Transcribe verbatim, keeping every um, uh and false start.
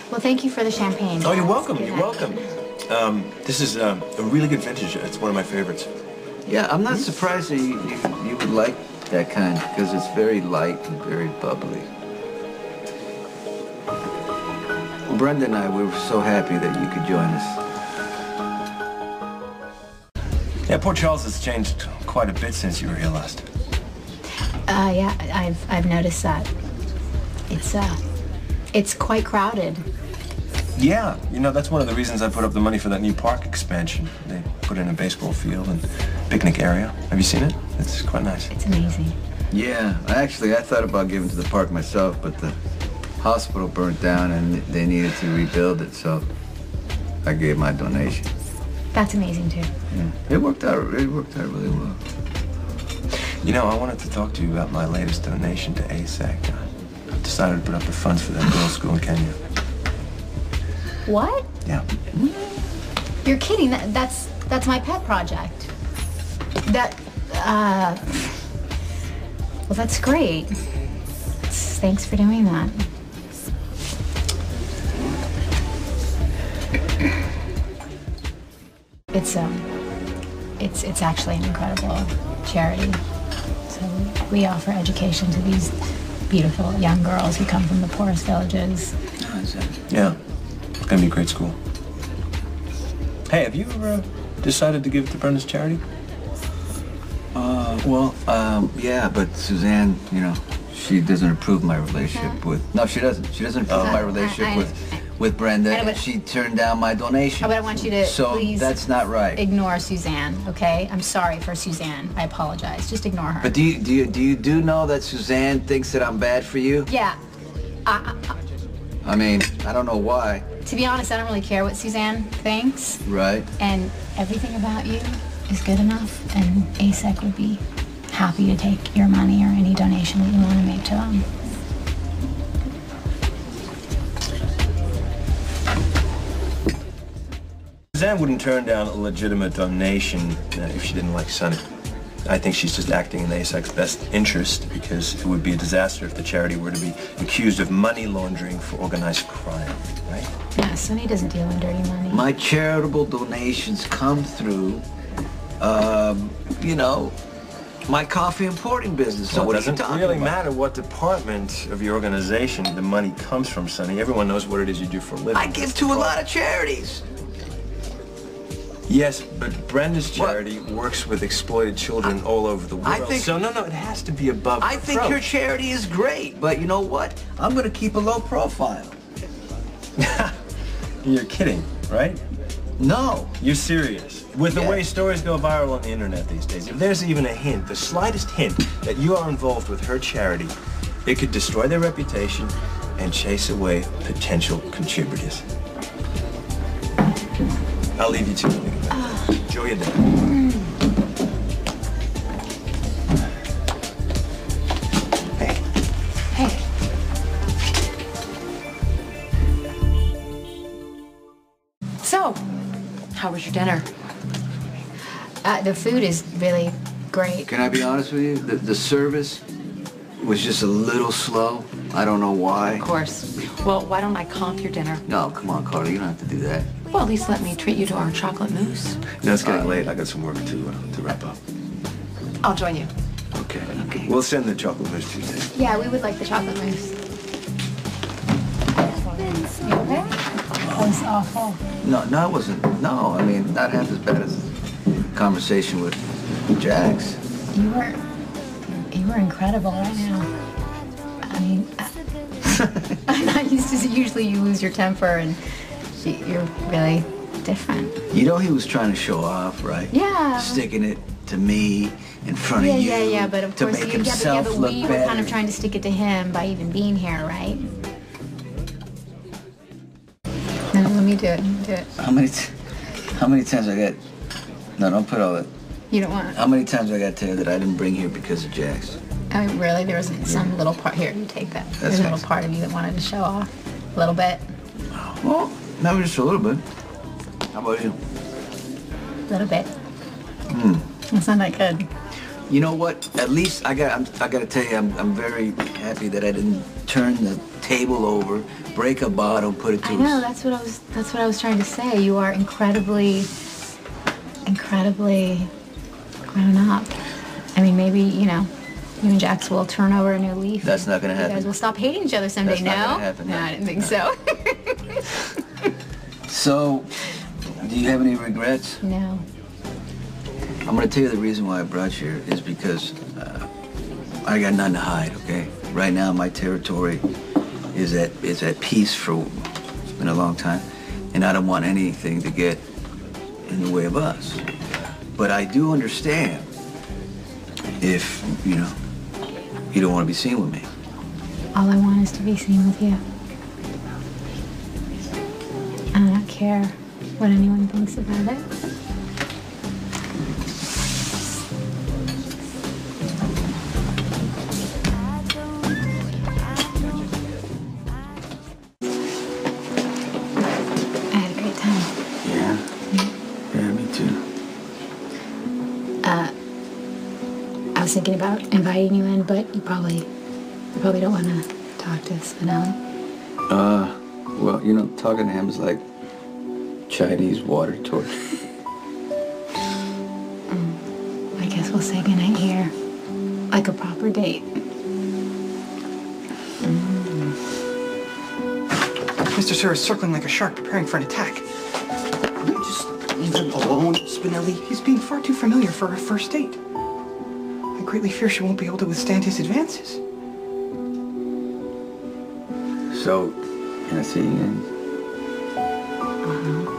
Well, thank you for the champagne. Oh, you're welcome. You're welcome. Um, this is um, a really good vintage. It's one of my favorites. Yeah, I'm not surprised that you, you, you would like that kind, because it's very light and very bubbly. Brenda and I, we were so happy that you could join us. Yeah, Port Charles has changed quite a bit since you were here last. Uh, yeah, I've I've noticed that. It's uh, it's quite crowded. Yeah, you know, that's one of the reasons I put up the money for that new park expansion. They put in a baseball field and picnic area. Have you seen it? It's quite nice. It's amazing. Yeah, actually, I thought about giving to the park myself, but the hospital burnt down and they needed to rebuild it, so I gave my donation. That's amazing too. Yeah, it worked out. It worked out really well. You know, I wanted to talk to you about my latest donation to A S A C. I decided to put up the funds for that girls' school in Kenya. What? Yeah. You're kidding. That, that's that's my pet project. That, uh, well, that's great. Thanks for doing that. It's um, it's it's actually an incredible charity. So we offer education to these beautiful young girls who come from the poorest villages. Yeah, it's gonna be a great school. Hey, have you ever uh, decided to give it to Brenda's charity? Uh, well, um, yeah, but Suzanne, you know, she doesn't approve my relationship Yeah. with. No, she doesn't. She doesn't approve Uh, my relationship I- I- with with Brenda, I know, and but- she turned down my donation. Oh, but I want you to So please that's not right. ignore Suzanne, okay? I'm sorry for Suzanne. I apologize. Just ignore her. But do you do you do you do know that Suzanne thinks that I'm bad for you? Yeah. I, I mean, I don't know why. I, to be honest, I don't really care what Suzanne thinks. Right. And everything about you is good enough, and A S E C would be happy to take your money or any donation that you want to make to them. Suzanne wouldn't turn down a legitimate donation uh, if she didn't like Sonny. I think she's just acting in A S A C's best interest, because it would be a disaster if the charity were to be accused of money laundering for organized crime, right? Yeah, Sonny doesn't deal in dirty money. My charitable donations come through, um, you know, my coffee importing business. So Well, what it are you doesn't talking really about? matter what department of your organization the money comes from, Sonny. Everyone knows what it is you do for a living. I give to a lot of charities. Yes, but Brenda's charity what? works with exploited children I, all over the world. I think, so no, no, it has to be above I think approach. your charity is great, but you know what? I'm going to keep a low profile. You're kidding, right? No. You're serious. With the yeah. way stories go viral on the internet these days, if there's even a hint, the slightest hint, that you are involved with her charity, it could destroy their reputation and chase away potential contributors. I'll leave you to it. Uh, Enjoy your day. Mm. Hey. Hey. So, how was your dinner? Uh, the food is really great. Can I be honest with you? The, the service was just a little slow. I don't know why. Of course. Well, why don't I comp your dinner? No, come on, Carla. You don't have to do that. Well, at least let me treat you to our chocolate mousse. No, it's getting uh, late. I got some work to uh, to wrap up. I'll join you. Okay. Okay. We'll send the chocolate mousse to you. Yeah, we would like the chocolate mousse. You okay? That was awful. No, no, it wasn't. No, I mean, not half as bad as the conversation with Jax. You were, you were incredible right now. I mean, I, I'm not used to, usually you lose your temper and you're really different. You know he was trying to show off, right? Yeah. Sticking it to me in front yeah, of you. Yeah, yeah, but of to course, make you, yeah, but, yeah, himself but look we were better. kind of trying to stick it to him by even being here, right? No, let me do it. Do it. How many, t how many times I got? No, don't put all that. You don't want. How many times I got to tell you that I didn't bring here because of Jax? I mean, really, there was some little part here. You take that. That's There's a little nice. part of you that wanted to show off a little bit. Well, maybe just a little bit. How about you? A little bit. Hmm. It's not that good. You know what? At least I got. I'm, I got to tell you, I'm, I'm very happy that I didn't turn the table over break a bottle, put it to I know, that's what I was, that's what I was trying to say. You are incredibly, incredibly grown up. I mean, maybe, you know, you and Jax will turn over a new leaf. That's not gonna happen. You guys will stop hating each other someday, That's no? not gonna happen, No, no. I didn't think so. So, do you have any regrets? No. I'm gonna tell you the reason why I brought you here is because uh, I got nothing to hide, okay? Right now, my territory is at is at peace for it's been a long time, and I don't want anything to get in the way of us. But I do understand if, you know, you don't want to be seen with me. All I want is to be seen with you. I don't care what anyone thinks about it. I had a great time. Yeah? Yeah, me too. I was thinking about inviting you in, but you probably, you probably don't want to talk to Spinelli. Uh, well, you know, talking to him is like Chinese water torture. I guess we'll say goodnight here, like a proper date. Mister Sir is circling like a shark, preparing for an attack. Will you just leave him alone, Spinelli? He's being far too familiar for a first date. I greatly fear she won't be able to withstand his advances. So, can I see you again? Uh-huh.